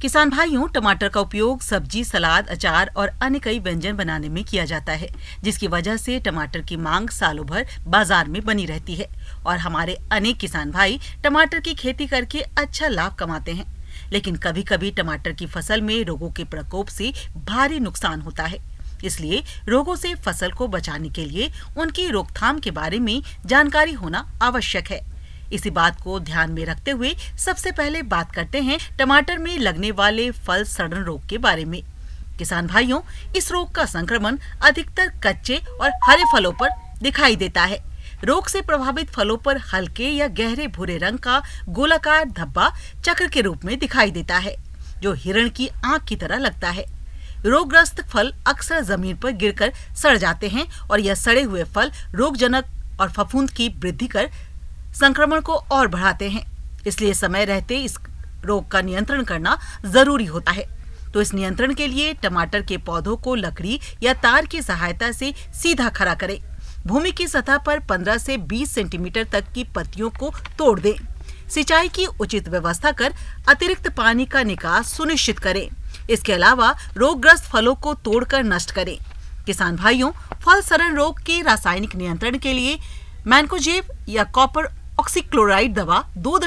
किसान भाइयों, टमाटर का उपयोग सब्जी, सलाद, अचार और अन्य कई व्यंजन बनाने में किया जाता है, जिसकी वजह से टमाटर की मांग सालों भर बाजार में बनी रहती है और हमारे अनेक किसान भाई टमाटर की खेती करके अच्छा लाभ कमाते हैं। लेकिन कभी कभी टमाटर की फसल में रोगों के प्रकोप से भारी नुकसान होता है। इसलिए रोगों से फसल को बचाने के लिए उनकी रोकथाम के बारे में जानकारी होना आवश्यक है। इसी बात को ध्यान में रखते हुए सबसे पहले बात करते हैं टमाटर में लगने वाले फल सड़न रोग के बारे में। किसान भाइयों, इस रोग का संक्रमण अधिकतर कच्चे और हरे फलों पर दिखाई देता है। रोग से प्रभावित फलों पर हल्के या गहरे भूरे रंग का गोलाकार धब्बा चक्र के रूप में दिखाई देता है, जो हिरण की आंख की तरह लगता है। रोगग्रस्त फल अक्सर जमीन पर गिरकर सड़ जाते हैं और यह सड़े हुए फल रोगजनक और फफूंद की वृद्धि कर संक्रमण को और बढ़ाते हैं। इसलिए समय रहते इस रोग का नियंत्रण करना जरूरी होता है। तो इस नियंत्रण के लिए टमाटर के पौधों को लकड़ी या तार की सहायता से सीधा खड़ा करें। भूमि की सतह पर 15 से 20 सेंटीमीटर तक की पत्तियों को तोड़ दें। सिंचाई की उचित व्यवस्था कर अतिरिक्त पानी का निकास सुनिश्चित करें। इसके अलावा रोगग्रस्त फलों को तोड़कर नष्ट करें। किसान भाइयों, फल सड़न रोग के रासायनिक नियंत्रण के लिए मैंकोजेब या कॉपर ऑक्सीक्लोराइड दवा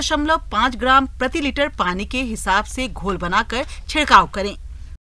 2.5 ग्राम प्रति लीटर पानी के हिसाब से घोल बनाकर छिड़काव करें।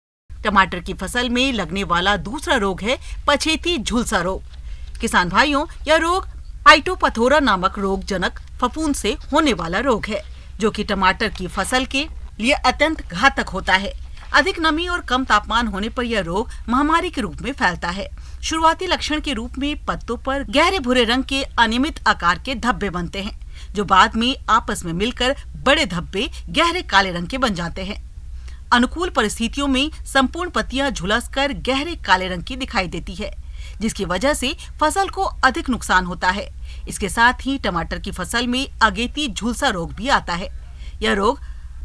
टमाटर की फसल में लगने वाला दूसरा रोग है पछेती झुलसा रोग। किसान भाइयों, यह रोग फाइटोपथोरा नामक रोगजनक फफूंद से होने वाला रोग है, जो कि टमाटर की फसल के लिए अत्यंत घातक होता है। अधिक नमी और कम तापमान होने पर यह रोग महामारी के रूप में फैलता है। शुरुआती लक्षण के रूप में पत्तों पर गहरे भूरे रंग के अनियमित आकार के धब्बे बनते हैं, जो बाद में आपस में मिलकर बड़े धब्बे गहरे काले रंग के बन जाते हैं। अनुकूल परिस्थितियों में संपूर्ण पत्तियां झुलसकर गहरे काले रंग की दिखाई देती है, जिसकी वजह से फसल को अधिक नुकसान होता है। इसके साथ ही टमाटर की फसल में अगेती झुलसा रोग भी आता है। यह रोग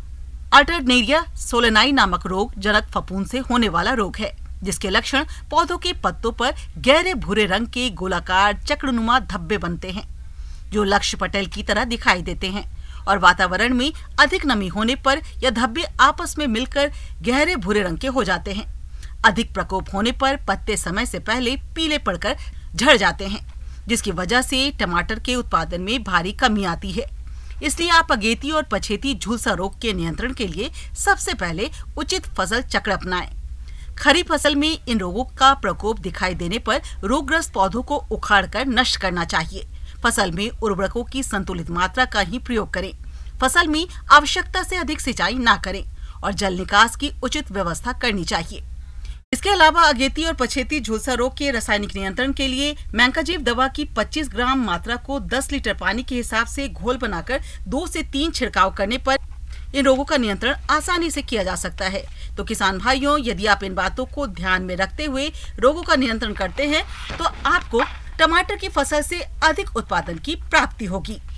अल्टरनेरिया सोलेनाई नामक रोग जनक फफूंद से होने वाला रोग है, जिसके लक्षण पौधों के पत्तों पर गहरे भूरे रंग के गोलाकार चक्रनुमा धब्बे बनते हैं, जो लक्ष्य पटेल की तरह दिखाई देते हैं और वातावरण में अधिक नमी होने पर यह धब्बे आपस में मिलकर गहरे भूरे रंग के हो जाते हैं। अधिक प्रकोप होने पर पत्ते समय से पहले पीले पड़कर झड़ जाते हैं, जिसकी वजह से टमाटर के उत्पादन में भारी कमी आती है। इसलिए आप अगेती और पछेती झुलसा रोग के नियंत्रण के लिए सबसे पहले उचित फसल चक्र अपनाएं। खरीफ फसल में इन रोगों का प्रकोप दिखाई देने पर रोगग्रस्त पौधों को उखाड़कर नष्ट करना चाहिए। फसल में उर्वरकों की संतुलित मात्रा का ही प्रयोग करें। फसल में आवश्यकता से अधिक सिंचाई ना करें और जल निकास की उचित व्यवस्था करनी चाहिए। इसके अलावा अगेती और पछेती झुलसा रोग के रासायनिक नियंत्रण के लिए मैंकोजेब दवा की 25 ग्राम मात्रा को 10 लीटर पानी के हिसाब से घोल बनाकर 2 से 3 छिड़काव करने पर इन रोगों का नियंत्रण आसानी से किया जा सकता है। तो किसान भाइयों, यदि आप इन बातों को ध्यान में रखते हुए रोगों का नियंत्रण करते हैं, तो आपको टमाटर की फसल से अधिक उत्पादन की प्राप्ति होगी।